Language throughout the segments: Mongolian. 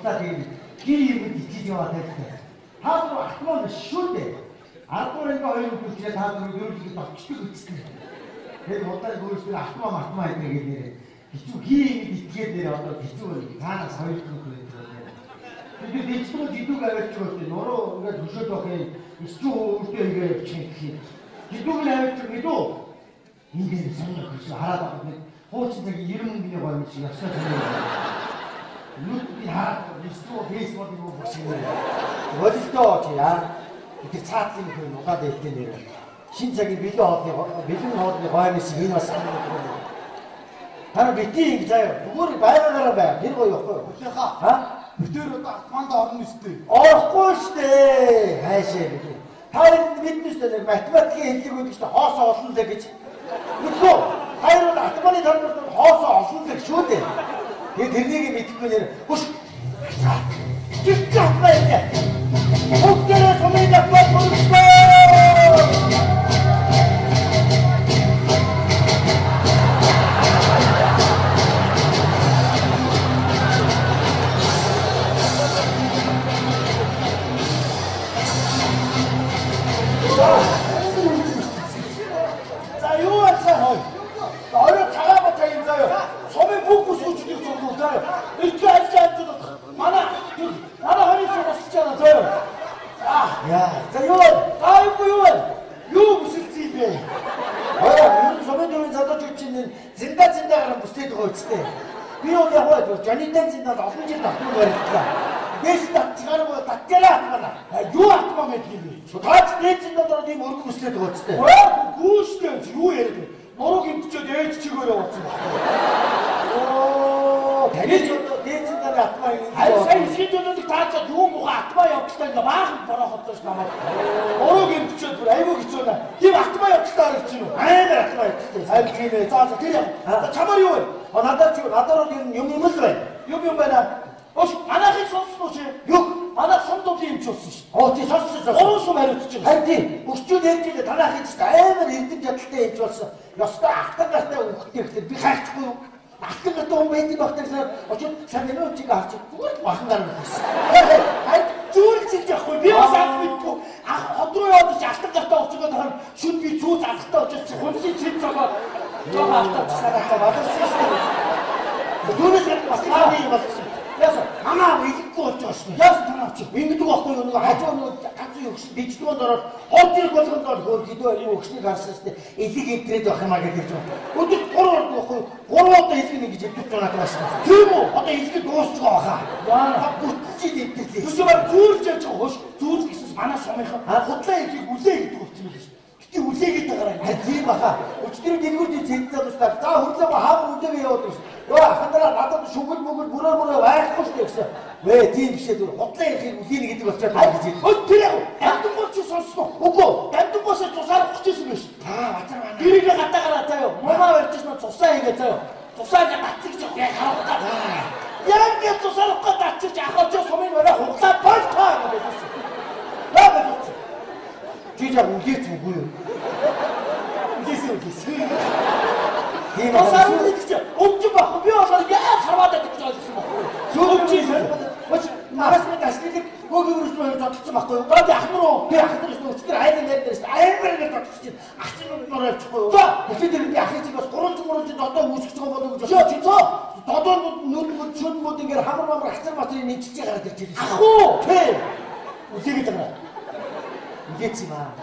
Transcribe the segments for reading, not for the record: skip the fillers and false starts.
Буцаа тэгээд гэр юмд ичиж яваад байдаг. Та бүр автомат шүү дээ. 10 ингээ хоёр хүчтэй та бүр өөрөлдөө товчтой үстэй. Тэгээд удаа өөрөөсөө автомат гэдэг нэрээ. Хичүү гэр юмд ичгээд нэрээ одоо хичүү таанаас хоёр хүн байдаг. Тэгээд дэжтгөө жидүүг аваач гэдэг нуруу ингээ хөшөөд байхын ичүү өөртөө ингээ явчих юм. Жидүүг нь аваач гэдэг ингээд сонир хөшөө хараад байгаа. Хуучин цаг 90 мөнгөний гой шиг ясаа сонир. Нүд би хараад ичүү фейсбુક юу бохсоо. Водилтоо чи яа. Тэр цаатлын хүн угаад хэлдэг нэр. Шин цагийн бэлэн хоолны гойнос энэ бас юм. Хараа битий ингэ заяа. Зүгээр байгаагаараа бай. Тэр гоё явахгүй. Хөөхөө. Ха? Бүтээр одоо автоманд орно үстэй. Орохгүй штэ. Хайшаа битий. Та биднээс нэг математикийн хэллэг өгдөг штэ. Хоосоо олон цаг гэж. Үгүй. Хайр бол автоманы тармаар хоосоо олон цаг шүү дээ. Тэгээд тэрнийг мэдэхгүй нэр. Хүш. Чичээ байна. Окей, команда платформ. За юу ацаа. Орой цагаан бата юм заяа. Сумын бүх бүсгүүчдийг зургуул заяа. Ирчээ ажлаа манай хоёрыг босч байгаа заяа. Яа, за юу бүсэлцээ бэ? Юу сумын дөрвөн задаж чинь зинда бүсдээд байгаа үстэй. Би юу яхаа Жанитан зиндад олон жил татсан барилдлаа. Дэс татчаараа татчаараа атмана. Юу атмаа гэдэг юм бэ? Таач дээд зиндад ороод ийм өргөн бүслээд байгаа үстэй. Гүүштэй юу яриад вэ? Нурууг имтчээд ээж чигээрээ ууцсан байна. Таныг дээд зиндад атмаа юм. Сайн шийдвэрлэх таацаад юу муха атмаа явуултаа ингээ баахан бороходлоош намайг. Нурууг имтчээд бүр айгүй хэцүү наа. Тийм атмаа явуултаа гэж чинь үү? Амар атмаа явуултаа. Харин тийм ээ. За тэр яа. Чамаар юу вэ? Надад юм л байна. Юм байна. Ош, манайхыг сонссон уу чи? Юу? Манайх сондогийн юм ч болсон ш. Тий сонссон. Уусум хариуцж байгаа. Харин тийм. Өчтөд ярьж танайхыг ч амар эрдэм чадaltaй юм ч болсон. Ёстой ахтангатай үхтэй гэхэлэр би хайчихгүй юу? Ахтангатай хүн байдаг багтайсаар очоод сайн нөө чиг харч зүгээр бахан гарна гэсэн. Харин зүүрлж яахгүй. Би бас ах мэдгүй. Ах хот руу яваад чи ахтангатай уцгаад харин шүд би зүү залхтаа очиж чи хүнсийн чиг цагаа жоо ахтагчсараа бадарсан ш. Дүүнээс бас яаны болсон. Яасан манай ихэхгүй болж байгаа шүү. Яасан танаа чи ингэдэг байхгүй юу? Нэг хажуу нэг ганцхан өгш бичдгөөнд ороод хоолтыг болгонд хөр хэдөө юм өгшнийг харсан шүү. Элиг энтрээд байх юмаа гэж байна. Өдөр 3 орд байхгүй юу? 3 удаа хэлгэн гэж хэлдэг байгаа даа шүү. Тийм үү? Одоо хэлгээ дуусч байгаа хаа. Яа, бүтчихэд энтэрлээ. Түшээ баг зүүрж яаж байгаа хөөш. Зүүрж гэсэн манай сумынхан худлаа хэлийг үлээ гэдэг үгтэй юм биш. Үлээгээд байгаарай. Тийм баха. Өчтөр дэлгүүрийн цэнт залуустаар за хөрлөөгөө хаавар үлээгээ яваад байна. Йоо ахандараа надад шүгэл мөгөл бүрээ байхгүй шүү гэсэн. Вэ тийм бишээ зүр худлаа ярихыг үлээне гэдэг болчиход байна гэж. Өө тэр яг амдангуул чи сонссон. Үгүй. Амдангуусаа цусаар өгчихсэн биш. Базар байна. Гэрээгээ гадаагаараа заяа. Мумаа барьчихсан цусаа хийгээ заяа. Цусаа гэж татчих гэж яг хараад байгаа. Яг гэж цусаар өгөх татчих ахаач сумын бараа хуглаа болтоо гэсэн. Яа бэ? Жижиг үлээч үгүй юу? Үлээсэн. Тийм аа. Өвч бах. Би одоо яа харваад байдаг гэж ойлгосон баг. Зөөчсөн. Өч нараас нэг ашлиг гөөгөөс нь зодтолсон байхгүй юу? Одоо ахнаруу. Би ахнар шүү. Өчтөр айлын дээр дээрс амар гэж зодтолсон чинь ахчин нуруу явчихгүй юу? За. Тэгэхээр би ахын чиг бас 300 одоо үүсгэж байгаа болов гэж бодсон. Чи додоо нүдгүүд шүдмүүд ингээд хамар хацар матрын нэмчихэж гараад ирж байна. Ах уу? Тий. Үлээгээд байгаа. Үлээц юм аа.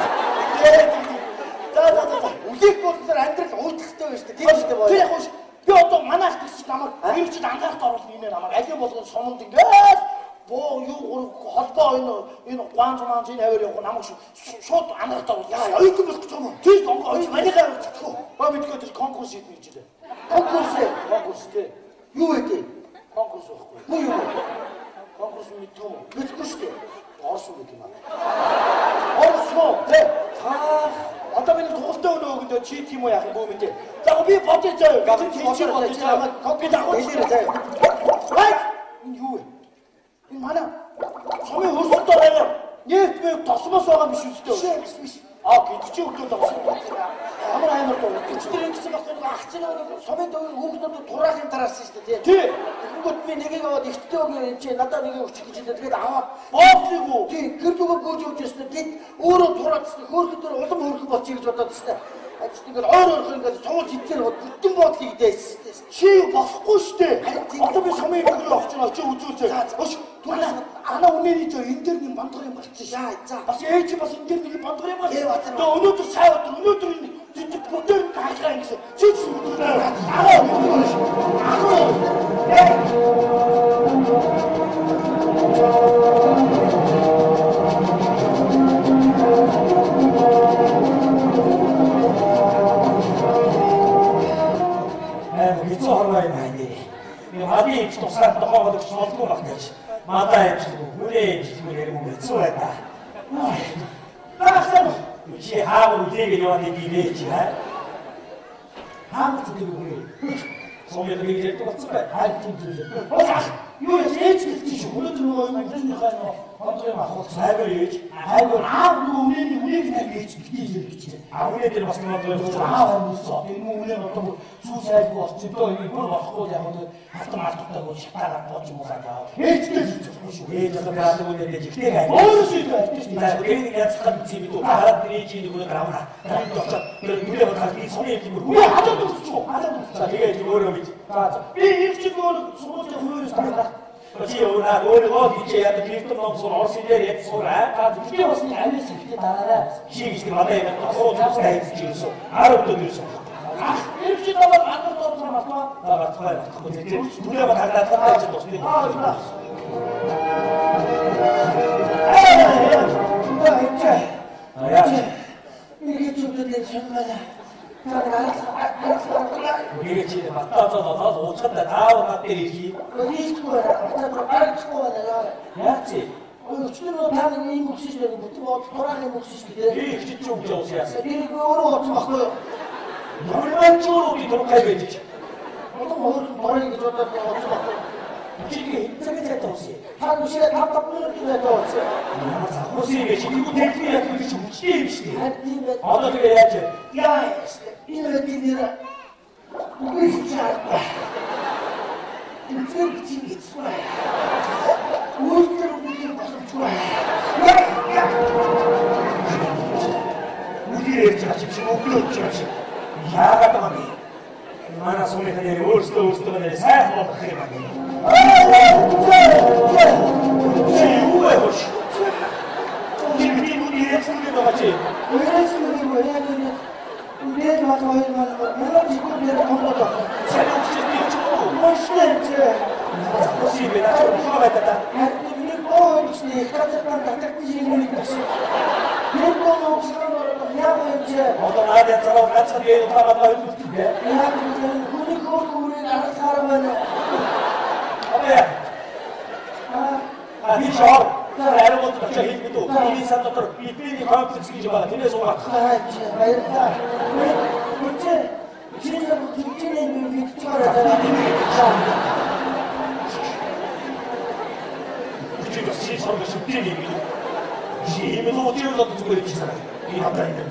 За. Үлээх болохоор амьдрал уйдахтай байна шүү дээ. Тийм шүү дээ. Тэр яг хөөш. Би одоо манай ах гэж намайг энэ чинь анхааралтай оруулсан юм намайг аль болгон суманд ингээд боо юу холбоо энэ гуанз энэ хавар явах намайг шууд анхааралтай оруулсан. Яа, оюутан болох гэж юм уу? Тийм оюутан манийхаа чадахгүй. Баа мэдгүй тэр конкурс хийднэ гэж дээ. Конкурс тий. Юу вэ тий? Конкурс байхгүй. Юу? Конкурс мэдгүй юм. Мэдгүй шүү дээ. Орос үг юм аа. Орос мó тий. Одоо миний тугалтай өнөөгөндөө чи тийм үү яах юм бөө мэдээ. За би бодож заяа. Гадар тийч бодож заяа. Копи дагуулж заяа. Хай! Энэ юу вэ? Энэ манай сумын хөрсөлтөөр аваа. Нийт би тосмос байгаа биш үстэй. Биш. Гэж чи өгдөө тоссон. бүр амар дуу. Өчтөр ингэсэн байхгүй ах чинь сумын дөрөв хүүхдүүд тураахын дараасан шүү дээ тий. Тэгэнгүүт би нэгийг аваад ихтэй өгөө чи надад нэгийг өччих гэж хэлээ. Тэгээд аваад бооцлыг уу. Тий гэр бүгээр гүйж өгч өснө. Гэт өөрөө тураадсан хөөхдөр улам хөөрхөн болчих гэж бодоод өснө. Ингээд ойр ингээд цогц хитээр бүтэн бод хийдээс. Чи болохгүй шүү дээ. Одоо би сумын дөрөв авч байгаа чи үзүүлээ. Өш тураас ана үнэний зөө энэ дэр нэг бандгар юм болчих. За. Бас ээж бас энэ дэр нэг бандгар юм болчих. Тэгээ өнөөдөр сая өнөөдөр энэ бүтэн хаалгаа ингэсэн. Чи ч үзүүлээ. Хэцүү хорвоо юм байна. Мадын их тусаад тохоогод ч болдгоо багтаж. Мадаа амжилтгүй, хүрээ амжилтгүй ярим юм хэцүү байна. Таасан чи хаагүй үлээгээ яваад идэвэж хаа. Хаагүй үлээгээ. Сумын дэгийг болцсон бай. Хайртай зүйл. Босаа. Юу яж ээж гэлчих шүү. Өнөөдөр нөгөө юм бүснийхээ онцгой авах сайгүй ээж. Хайгүй аав нөгөө үнэнийг ээж битгий гэж. Үнэ дээр бас нөгөө аав амьдсан. Энэ үнэ одоо сүү сайгүй болчихсон. Одоо бүр болохгүй яг нь хатан алдтайг уу шатаагаад бооч юм уу гаа. Ээжтэй хэлчихгүй шүү. Ээж одоо гаадаг үнэ дээр жигтэйг ай. Өөрөөсөө хэлчихсэн. За энэ яцхан бицээ бид хараад ээжийн нөгөө гравна. Тэгээд очоод тэр нүлээ бодоход би сумын юм бүр. Хадаад өгчихөө. Хадаад өгчих. За тэгээд өөрөө бич. За би их ч нөгөө сумын хөрөөс тагнаа. Чи өөрөө хийж яад биртэн номсоор орсын дээр ядсуураа. За би бас нэг авиас ихтэй дараарай. Чи гэж нэг мадаа юм асууж тустай хийж ирсэн. 10 өдөр ирсэн. Энэ чи даваа андар доорсон байна. За батхай. Түлээ ба тагнаад тагнаад чи тустай. Нэг чөлөөтэй шанмала. Үгүй чи батцаад уучхад заавал над дээр ирхий. Ийхгүй байна. Батцаад байна. Яач? Өчнөө таны ийм бүсэж байна. Бүтэн тураахын бүсэж гэдэг. Би их ч үгүй явуулсан яасан. Би өөрөө оцмахгүй юу? Нормал чөрөөний турхай байж чи. Одоо мөрөг гэж бодоод оцмахгүй. Чигээ хинцээ тавьсан. Та нүшээ тав минут гэж тавьсан. Ямар захуусыг чи юу техник яг гэж хүчтэй юм шүү дээ. Одоо тэгээ яаж? Яа, энэ дээр үгүй чарта. Энэ чи гисваа. Үлдэр үгүй болчихваа. Үлдэр чачиж өглөөч чачиж. Яагаад байгаа юм? Манай сумын ханаар өөрсдөө нэр сайхан болох юм байна. Чи юу вэ? Чи бидний ирээсүрээ байгаа чи. Ирээсүрээ юу яа нэ? Үдээд матгой манай жигүүр дээр томлоо. Сайн үчтэй чи юу? Машинч. Өсөй бина чи юу байдаг? Нэг боож нэг газартан татдаг юм нэг тааш. Нэг боож яа вэ? Одоо надад цараа гацхан дээр таваад байлгүй. Яа хүний хөөрхөн арахаар байна. Би шаар аэропорт очиж хэлбэдүү. Энэ сан дотор бидний комплекс гэж байгаа. Тэрээс суугаад. Баярлалаа. Үгүй чиний зүгтний нэг чараа. Чи бас чи соргож шүтээ юм. Чи юм уу тийм л зүгээр чи санаа. Би хатаа юм.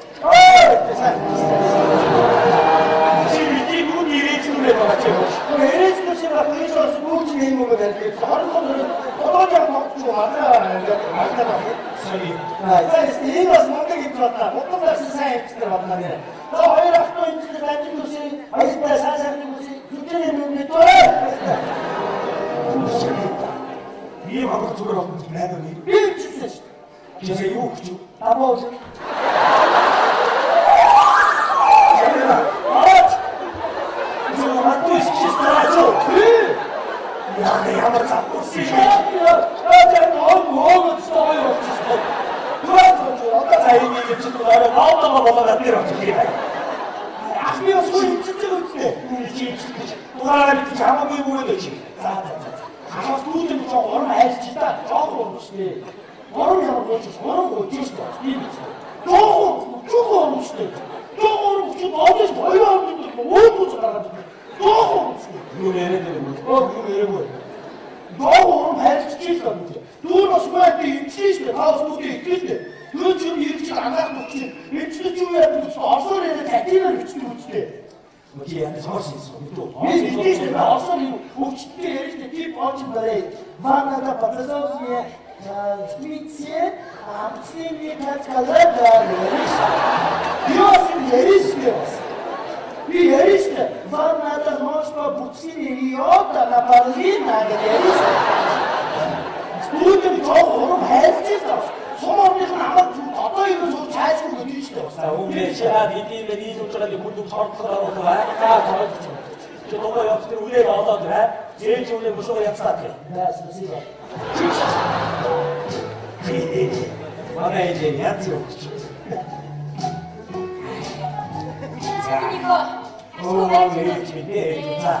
Чи бидний бүгд ирээчнээ байгаа чи. Ирээчнээ шиг ахиж бүгд юм уу гэдэг. Одоо яг могч мадаа ингээд мартаа. За энэ бас мундаг гэж бодлоо. Утгаас сайн хэвчээр бодно нэ. За хоёр ахтуу энэ чинь дамжин үсээ, хоёртаа саасааны үсээ, зүтгэний нүдний тоо. Би магад зүгээр бодно найдаа би. Би чигсэн шүү. Чи юу гэж? Аваа уу. Ямар завгүй яг нөө стоой болчихсон. Одоо сайн нэг ч зүгээр наадаа болоод тэр очив. Ах би бас хүн чичиг үстэй. Тураа бит хамаагүй мөрөд чи. За. Хаас дүүдэм жоо орон айлч та жоо орно шүү. Орон ямар болж орон гойж шүү. Би бит. Жоо орно шүү. Жоо орно шүү. Одоо боёо орно. Өөдөө гараад. Жоо орно шүү. Юу яриад юм бэ? Юу яриаг вэ? Доор хайрч чийх юм. Дүүр бас маяг хийчихсэн. Таус бүгд итгэжтэй. Юу ч юм ирэх чинь ангаах төгч. Энэ ч юу яадаг вэ? Орсоор яриад латинаар бичдэг үстэй. Чи янз хоос юм дүү. Энэ орсоор өвчтөй ярьж тип оч барай. Ванната подсознание Митсе, амцление каскалада. Ёсин яришнес. Би яриште. Ванната ношпа буцини йота на парлина яриш. Студент жоо хайлтсан тас. Суморных намайг одоо юу сууж хайшгүй гэдэг шүү дээ. За өмнө шаад эдийн нийлж байгаа юм бүлэг шортлогоо байгаа. Чи дугаа явц тэр үлээ олоод бай. Зээж үлээ бушууга явцлаа гэх. Да, спасибо. Манай ээж яц юу гэж. Оо, ээж мэдээ. За.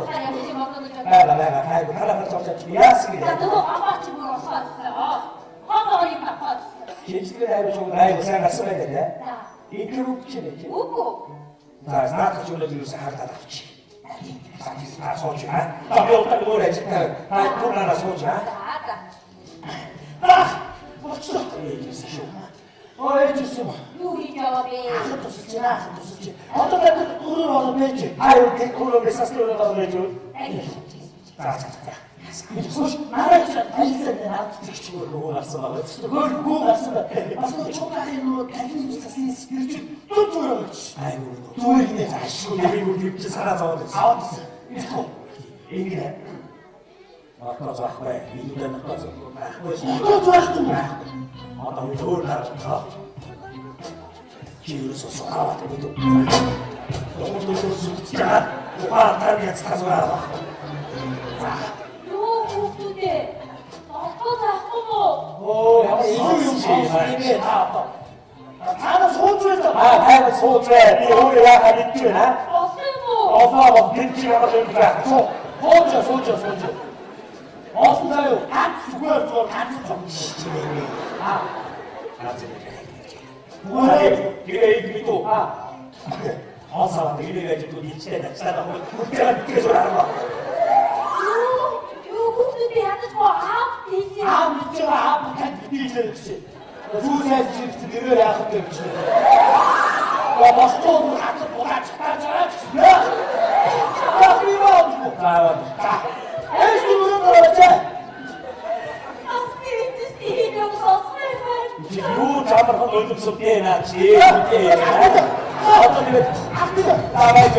Аа, хараа чамд яас гэж. За нөгөө амаач бүр осоосоо. Хоолойг авахсан. Хинчлэр авч байгаа сайн гарсан байдаг те. Интервью чи нэ. Үгүй. За, наадах юм л юусэн хардаад авчих. Аа, сууж аа. Аа, явтал өөр ажиллаа. Аа, турнаа сууж аа. За. Аа, болчихлоо. Ээжсэн шүү. Оо, ээжсэн. Юу хийж байгаа бэ? Ахад тусалж байна, ахад тусалж. Одоо надад өрөө ороо байж. Аа, тэр куроо бисастроо байгаа байж. За. Хош, нарайч айлсан наад зэгч Гүү гарсан байгаа. гүү гарсан. Бас нэг чухал юм таны цасны спирч зүгээр гэж. Айгуу. Зүгээр нэ зааш. Юу юм чи сараа зовоод. Аваад. Ингэрэ. Ахтаа заахгүй. Нийлүүлэн ахтаа заахгүй. Одоо заахгүй. Одоо өөр гарч байгаа. Чи юу сосгоод гэдэг. Дөрөв сүлцээ. Ухаан тань яц тасваа. Хүүхдүүдээ олдоо заахгүй мó? Оо, ямар юм бэ таа. Таа сууж байна. Аа, тайван сууж бай. Би өөрөө яахаа мэдж байна. Олсон уу? Олоо гинч ямар юм бэ? Сууж. Олсон заяа. Зүгээр ганц. Аа. Гэрээ идвитүү. Асаа гэрээ гэж дүү дичтэй дачлаа хөө. Бүгдээ тэгээс ороо. Юу хүүхдүүдээ ядаж мó аав тийш. Аа, мэдээ тань биелээ гэсэн. Зүусайд чигт нэрээр яах вэ гэж. Босчоо хатар булаач таажаач. Аа, би бод. За. Эс дүрэн орооч. Юу чамархан өлөвсөдөө наа чи. Одоо нэг аваад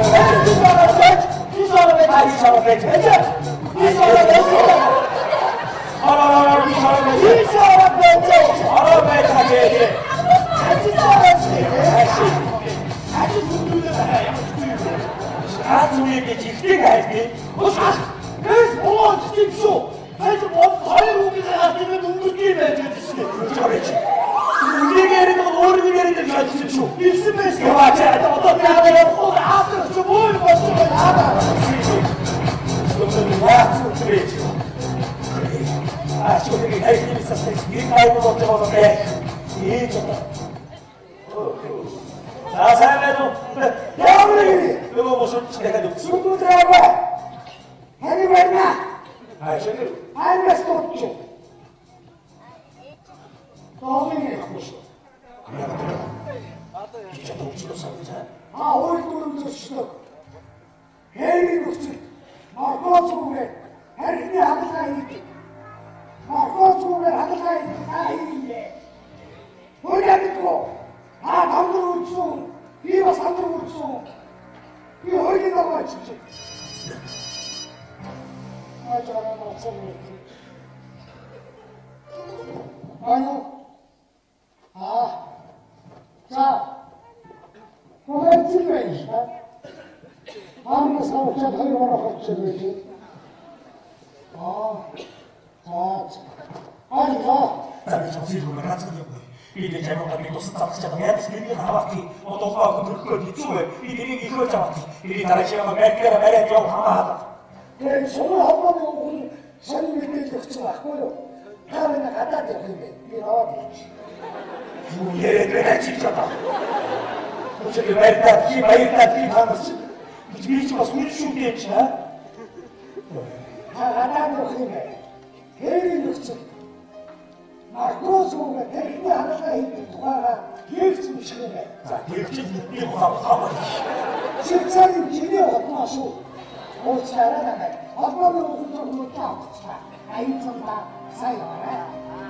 Марко 속에 대리니 하나가 있는 동화가 기획좀 시간에 자, 대역진 미국하고 가버리지. 실장님 길이 없어서 오지 않아나면 엄마는 오른쪽으로 껴붙이라 아이정다 사용하라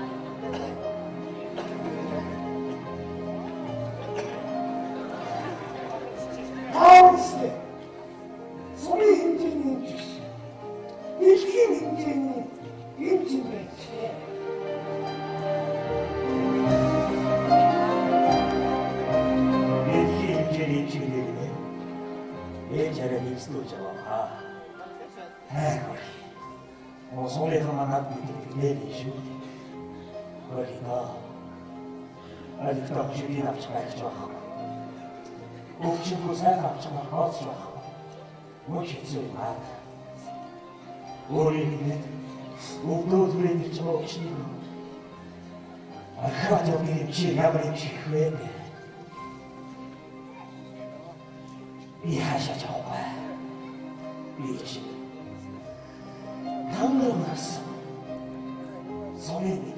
다음 시대 소리 인진이 주시 일킨 인진이 인진을 치해 예전에 익스도죠. 아이고, 뭐 손에서만 갖고 있는 내리시. 거기가 아직도 주디 납치가 좋아하고, 옥신부 생각처럼 좋아하고, 무시지 마. 우리는 옥도 둘이 좀 옥신이고, 가족들이 지나버리지 후회네. 이하셔 정말 미치 당근었어 소민이